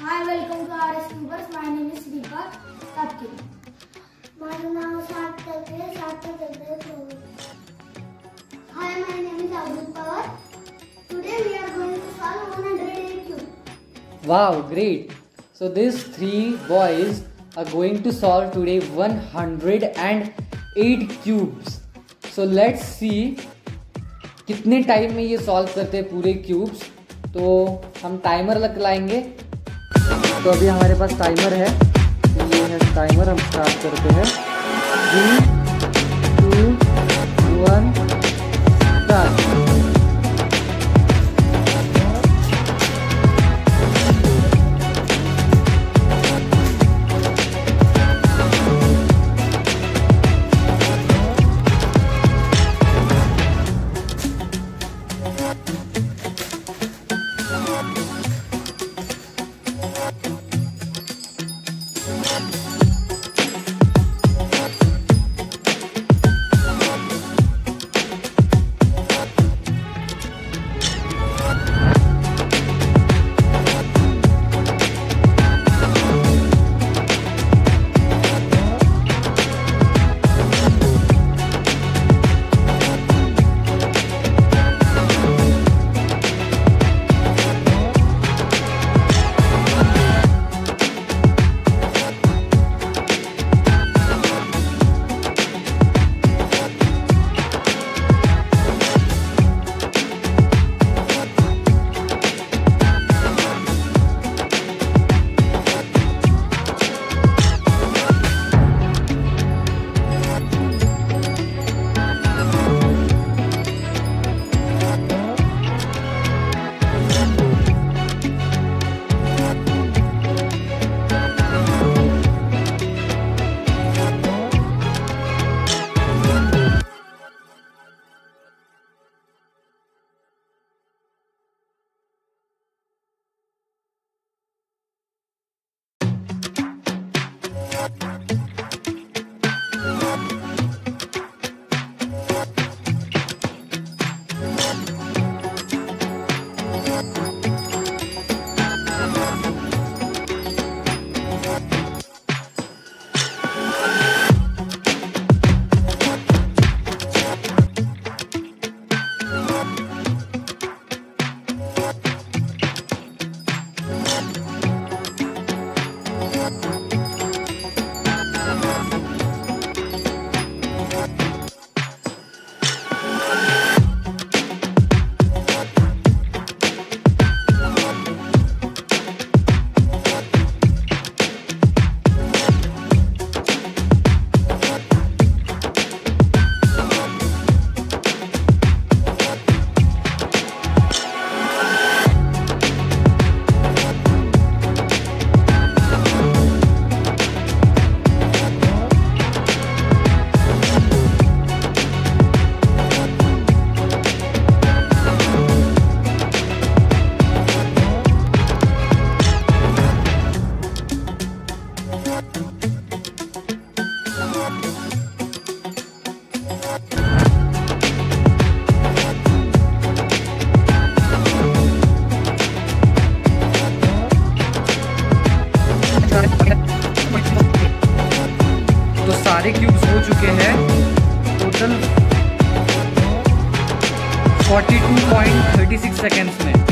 Hi, welcome to Rscuberz. My name is Rsai. आपके? My name is Hi, my name is Rscuberz. Today we are going to solve 108 cubes. Wow, great! So these three boys are going to solve today 108 cubes. So let's see कितने time में ये solve करते हैं पूरे cubes. तो हम timer लगाएंगे. तो अभी हमारे पास टाइमर है. ये है टाइमर. हम स्टार्ट करते हैं. 3, 2, 1 स्टार्ट. तो सारे क्यूब्स हो चुके हैं. टोटल 42.36 सेकेंड्स में.